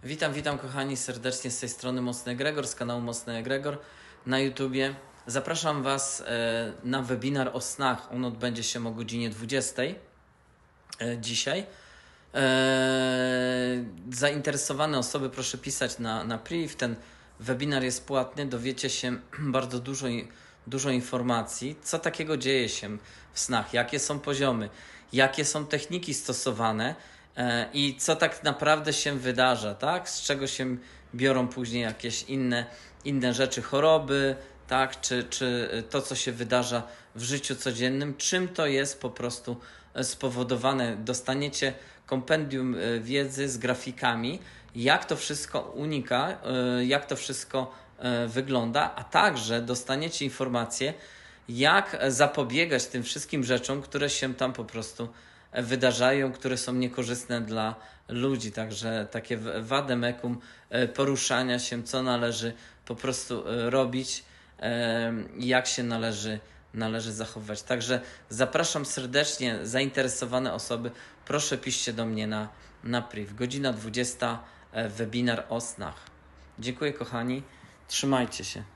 Witam kochani serdecznie z tej strony Mocny Egregor, z kanału Mocny Egregor na YouTubie. Zapraszam Was na webinar o snach. On odbędzie się o godzinie 20 dzisiaj. Zainteresowane osoby proszę pisać na priv. Ten webinar jest płatny, dowiecie się bardzo dużo informacji, co takiego dzieje się w snach, jakie są poziomy, jakie są techniki stosowane i co tak naprawdę się wydarza, tak? Z czego się biorą później jakieś inne rzeczy, choroby, tak? Czy to, co się wydarza w życiu codziennym, czym to jest po prostu spowodowane. Dostaniecie kompendium wiedzy z grafikami, jak to wszystko unika, jak to wszystko wygląda, a także dostaniecie informacje, jak zapobiegać tym wszystkim rzeczom, które się tam po prostu wydarzają, które są niekorzystne dla ludzi. Także takie vademecum, poruszania się, co należy po prostu robić, jak się należy zachowywać. Także zapraszam serdecznie zainteresowane osoby. Proszę piszcie do mnie na priv. Godzina 20, webinar o snach. Dziękuję kochani. Trzymajcie się.